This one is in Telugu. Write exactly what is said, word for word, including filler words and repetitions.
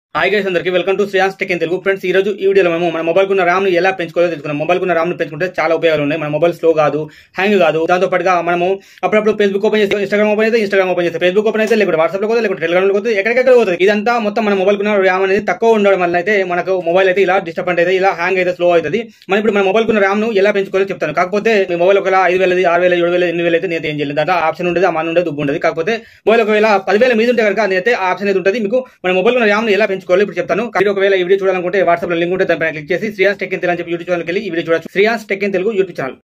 హాయ్ గైస్, అందరికీ welcome to Shreyans tech in Telugu. Friends, ఈ రోజు ఈ వీడియోలో మేము మన మొబైల్ కున్న ర్యామ్ ను ఎలా పెంచుకోవాలో తెలుసుకున్నాం. మొబైల్ కున్న ర్యామ్ ను పెంచుకుంటే చాలా ఉపయోగాలు ఉన్నాయి. మన మొబైల్ స్లో కాదు, హ్యాంగ్ కాదు. దాంతో పాటుగా మనము అప్పుడప్పుడు ఫేస్బుక్ ఓపెన్ చేస్తే, ఇన్స్టాగ్రామ్ ఓపెన్ అయితే ఇన్స్టాగ్రామ్ ఓపెన్ చేస్తే, ఫేస్బుక్ ఓపెన్ అయితే లేకపోతే వాట్సాప్ లో పోతే, లేకపోతే టెలిగ్రామ్ లో పోతే, ఎక్కడికెక్కడ పోతుంది. ఇదంతా మొత్తం మన మొబైల్ కున్న ర్యామ్ అనేది తక్కువ ఉండడం వల్ల అయితే మనకు మొబైల్ అయితే ఇలా డిస్టర్బ్ అయితే, ఇలా హ్యాంగ్ అయితే స్లో అవుతుంది. మనం ఇప్పుడు మన మొబైల్ కున్న ర్యామ్ ను ఎలా పెంచుకోవాలో చెప్తాను. కాకపోతే మీ మొబైల్ ఒకవేళ ఐదు వేలది ఆరు వేల ఏడు వేల ఎనిమిది వేలు అయితే నేను ఏం చేయలేదు. దాంట్లో ఆప్షన్ ఉండదు, ఆ మన ఉండదు, దుబ్బు ఉండదు. కాకపోతే మొబైల్ ఒకవేళ పదివేల మీద ఉంటే కనుక నేనైతే ఆ ఆప్షన్ అయితే ఉంటుంది. మీకు మన మొబైల్ కున్న ర్యామ్ ను ఎలా పెంచుకోవాలో ఇప్పుడు చెప్తాను. ఒకవేళ ఈ వీడియో చూడాలనుకుంటే వాట్సాప్ లో లింక్ ఉంటే దానిపైన క్లిక్ చేసి శ్రేయాన్స్ టెక్ ఇన్ తెలుగు అని చెప్పి యూట్యూబ్ ఛానల్కి వెళ్ళి ఈ వీడియో చూడొచ్చు. Shreyans tech in Telugu YouTube channel.